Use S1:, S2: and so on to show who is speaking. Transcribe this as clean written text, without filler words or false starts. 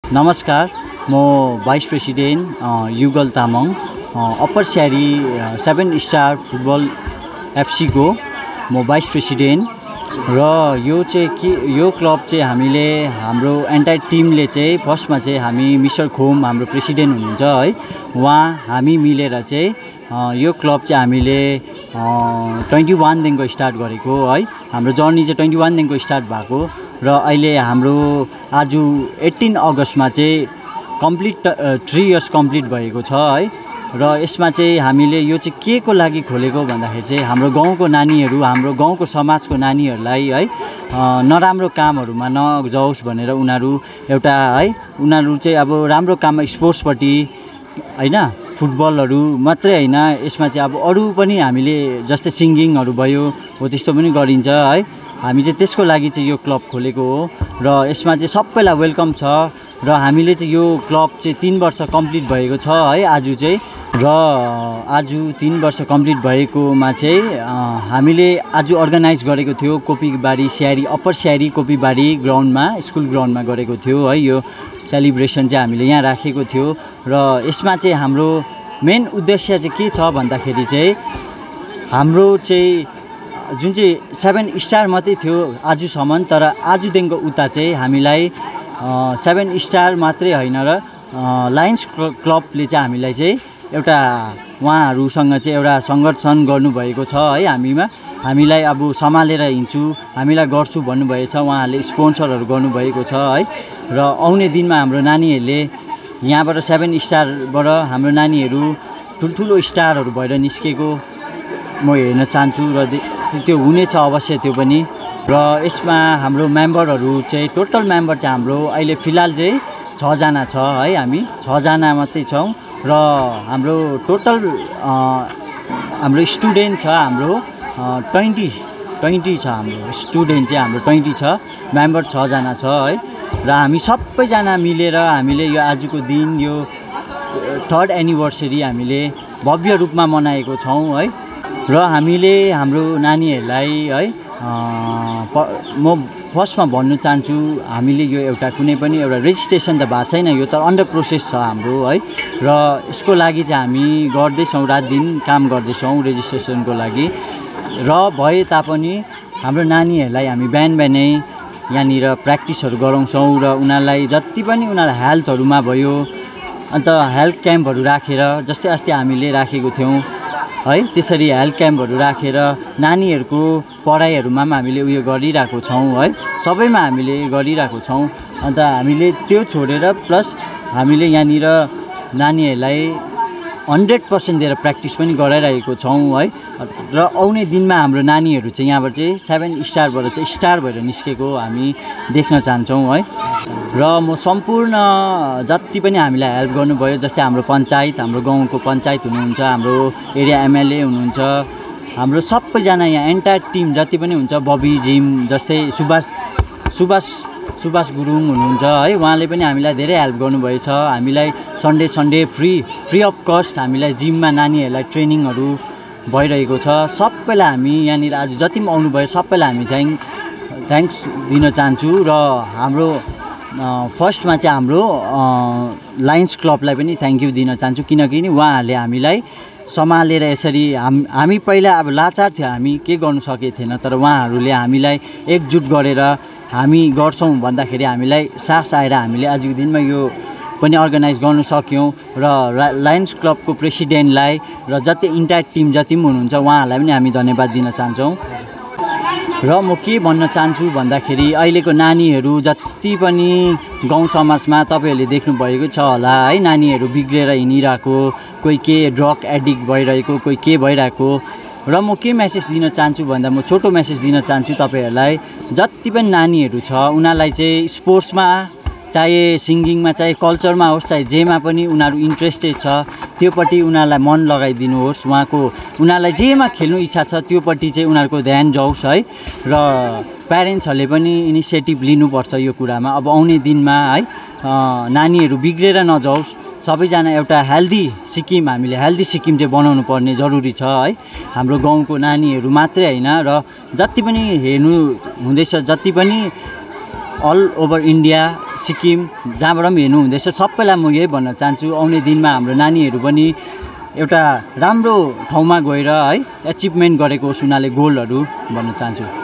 S1: नमस्कार, म vice president Yugal Tamang, upper Syari 7 star football FC को म भाइस प्रेसिडेन्ट र यो क्लब चाहिँ हामीले हाम्रो एन्टायर टिमले चाहिँ फर्स्टमा चाहिँ हामी मिस्टर खोम हाम्रो प्रेसिडेन्ट हुनुहुन्छ है, उहाँ हामी मिलेर चाहिँ यो क्लब चाहिँ हामीले 21 देखिको स्टार्ट गरेको है। हाम्रो जर्नी चाहिँ 21 देखिको स्टार्ट भएको र अहिले हाम्रो आज 18 अगस्तमा चाहिँ कम्प्लिट 3 इयर्स कम्प्लिट भएको छ है। र यसमा चाहिँ हामीले यो चाहिँ के को लागि खोलेको भन्दाखेरि चाहिँ हाम्रो गाउँको नानीहरू, हाम्रो गाउँको समाजको नानीहरूलाई है नराम्रो कामहरूमा नजाओस् भनेर उनीहरू एउटा है, उनीहरू चाहिँ अब राम्रो काममा स्पोर्ट्सपट्टि हैन, फुटबलहरू मात्रै हैन, यसमा चाहिँ अब अरू पनि हामीले जस्तै सिङ्गिङहरू भयो हो त्यस्तो पनि गरिन्छ है। हामी चाहिँ त्यसको लागि चाहिँ यो क्लब खोलेको हो र यसमा चाहिँ सबैलाई वेलकम छ र हामीले चाहिँ यो क्लब चाहिँ 3 वर्ष कम्प्लिट भएको छ है आज चाहिँ। र आज 3 वर्ष कम्प्लिट भएकोमा चाहिँ हामीले आज अर्गनाइज गरेको थियो कोपीबारी स्यारी, अप्पर स्यारी कोपीबारी ग्राउन्डमा, स्कुल ग्राउन्डमा गरेको थियो है। यो सेलिब्रेसन चाहिँ हामीले यहाँ राखेको थियो र यसमा चाहिँ हाम्रो मेन उद्देश्य चाहिँ के छ भन्दाखेरि चाहिँ हाम्रो चाहिँ जुन चाहिँ 7 स्टार मात्रै थियो आजसम्म, तर आजदेखिको उता चाहिँ हामीलाई 7 स्टार मात्रै होइन र लायन्स क्लबले चाहिँ हामीलाई चाहिँ एउटा उहाँहरूसँग चाहिँ एउटा सङ्गठन गर्नुभएको छ है। हामीलाई अब सम्हालेर हिँड्छु, हामीलाई गर्छु भन्नुभएको छ, उहाँहरूले स्पोन्सरहरू गर्नुभएको छ है। र आउने दिनमा हाम्रो नानीहरूले यहाँबाट 7 स्टारबाट हाम्रो नानीहरू ठुल्ठुलो स्टारहरू भएर निस्केको म हेर्न चाहन्छु र त्यो हुनेछ अवश्य त्यो पनि। र यसमा हाम्रो मेम्बरहरू चाहिँ टोटल मेम्बर चाहिँ हाम्रो अहिले फिलहाल चाहिँ 6 जना छ है, हामी 6 जना मात्रै छौँ र हाम्रो टोटल हाम्रो स्टुडेन्ट छ हाम्रो 20 छ, हाम्रो स्टुडेन्ट चाहिँ हाम्रो 20 छ, मेम्बर 6 जना छ है। र हामी सबैजना मिलेर हामीले यो आजको दिन यो 3rd एनिभर्सरी हामीले भव्य रूपमा मनाएको छौँ है। र हामीले हाम्रो नानीहरूलाई है म फर्स्टमा भन्नु चाहन्छु, हामीले यो एउटा कुनै पनि एउटा रेजिस्ट्रेसन त भएको छैन, यो त अन्डर प्रोसेस छ हाम्रो है। र यसको लागि चाहिँ हामी गर्दैछौँ, रात दिन काम गर्दैछौँ रेजिस्ट्रेसनको लागि। र भए तापनि हाम्रो नानीहरूलाई हामी बिहानै यहाँनिर प्र्याक्टिसहरू गराउँछौँ र उनीहरूलाई जति पनि उनीहरूलाई हेल्थहरूमा भयो, अन्त हेल्थ क्याम्पहरू राखेर जस्तै अस्ति हामीले राखेको थियौँ है, त्यसरी हेल्थ क्याम्पहरू राखेर नानीहरूको पढाइहरूमा पनि हामीले उयो गरिरहेको छौँ है, सबैमा हामीले गरिरहेको छौँ। अन्त हामीले त्यो छोडेर प्लस हामीले यहाँनिर नानीहरूलाई 100% दिएर प्र्याक्टिस पनि गराइरहेको छौँ है। र आउने दिनमा हाम्रो नानीहरू चाहिँ यहाँबाट चाहिँ 7 स्टारबाट चाहिँ स्टार भएर निस्केको हामी देख्न चाहन्छौँ है। र म सम्पूर्ण जति पनि हामीलाई हेल्प गर्नुभयो, जस्तै हाम्रो पञ्चायत, हाम्रो गाउँको पञ्चायत हुनुहुन्छ, हाम्रो एरिया एमएलए हुनुहुन्छ, हाम्रो सबैजना यहाँ एन्टायर टिम जति पनि हुन्छ, बबी जिम जस्तै सुभाष गुरुङ हुनुहुन्छ है, उहाँले पनि हामीलाई धेरै हेल्प गर्नुभएको छ। हामीलाई सन्डे फ्री अफ कस्ट हामीलाई जिममा नानीहरूलाई ट्रेनिङहरू भइरहेको छ। सबैलाई हामी यहाँनिर आज जति पनि आउनुभयो सबैलाई हामी थ्याङ्क्स दिन चाहन्छु। र हाम्रो फर्स्टमा चाहिँ हाम्रो लायन्स क्लबलाई पनि थ्याङ्क यू दिन चाहन्छु, किनकि उहाँहरूले हामीलाई सम्हालेर यसरी हामी पहिला अब लाचार थियो, हामी के गर्नु सकेको थिएन, तर उहाँहरूले हामीलाई एकजुट गरेर हामी गर्छौँ भन्दाखेरि हामीलाई साहस आएर हामीले आजको दिनमा यो पनि अर्गनाइज गर्नु सक्यौँ। र लायन्स क्लबको प्रेसिडेन्टलाई र जति इन्टायर टिम जति पनि हुनुहुन्छ उहाँहरूलाई पनि हामी धन्यवाद दिन चाहन्छौँ। र म के भन्न चाहन्छु भन्दाखेरि अहिलेको नानीहरू जति पनि गाउँ समाजमा तपाईँहरूले देख्नुभएको छ होला है, नानीहरू बिग्रेर हिँडिरहेको, कोही के ड्रग एडिक्ट भइरहेको, कोही के भइरहेको। र म के मेसेज दिन चाहन्छु भन्दा म छोटो मेसेज दिन चाहन्छु तपाईँहरूलाई, जति पनि नानीहरू छ उनीहरूलाई चाहिँ स्पोर्ट्समा, चाहे सिङ्गिङमा, चाहे कल्चरमा होस्, चाहे जेमा पनि उनीहरू इन्ट्रेस्टेड छ त्योपट्टि उनीहरूलाई मन लगाइदिनुहोस्। उनीहरूलाई जेमा खेल्नु इच्छा छ त्योपट्टि चाहिँ उनीहरूको ध्यान जाओस् है। र प्यारेन्ट्सहरूले पनि इनिसिएटिभ लिनुपर्छ यो कुरामा। अब आउने दिनमा है नानीहरू बिग्रेर नजाओस्, सबैजना एउटा हेल्दी सिक्किम चाहिँ बनाउनु पर्ने जरुरी छ है। हाम्रो गाउँको नानीहरू मात्रै हैन र जति पनि हेर्नु हुँदैछ, जति पनि अल ओभर इन्डिया सिक्किम जहाँबाट पनि हेर्नुहुँदैछ सबैलाई म यही भन्न चाहन्छु आउने दिनमा हाम्रो नानीहरू पनि एउटा राम्रो ठाउँमा गएर है एचिभमेन्ट गरेको होस् उनीहरूले गोलहरू भन्न चाहन्छु